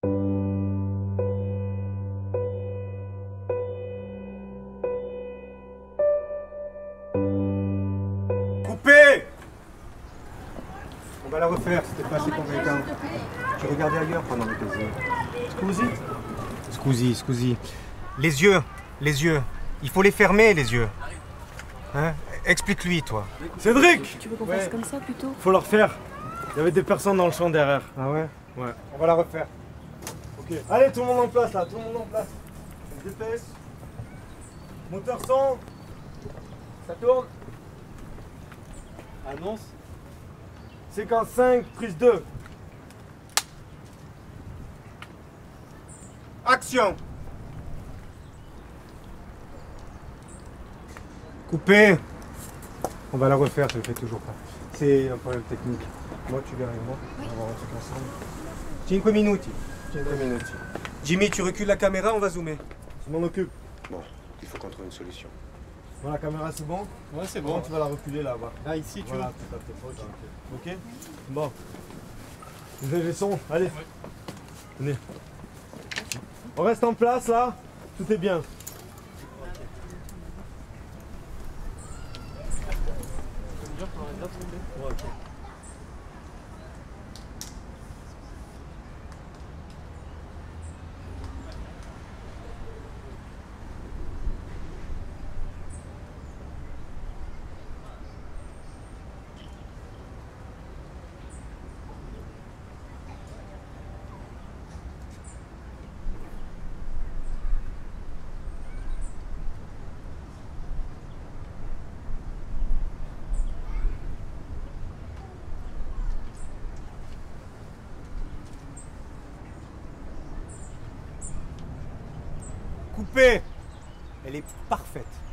Coupé! On va la refaire, c'était pas assez convaincant. Tu regardais ailleurs pendant le baiser. Scusi. Les yeux. Il faut les fermer, les yeux. Hein? Explique-lui, toi. Cédric! Tu veux qu'on fasse comme ça plutôt? Faut le refaire. Il y avait des personnes dans le champ derrière. Ah ouais? Ouais. On va la refaire. Ok. Allez, tout le monde en place là, tout le monde en place. On se dépêche. Moteur 100. Ça tourne. Annonce. Séquence 5, prise 2. Action! Coupé! On va la refaire, je le fais toujours pas. C'est un problème technique. Moi, tu viens avec moi. On va voir un truc ensemble. 5 minuti. 5 minuti. Jimmy, tu recules la caméra, on va zoomer. Je m'en occupe. Bon, il faut qu'on trouve une solution. Voilà, la caméra, c'est bon? Ouais, c'est Bon, bon. tu vas la reculer là-bas. Là, ici, tu Voilà, vois. tout à fait. Ok. Bon. Vous avez les sons. Allez. Venez. On reste en place là. Tout est bien. Ouais, ok. Coupé! Elle est parfaite.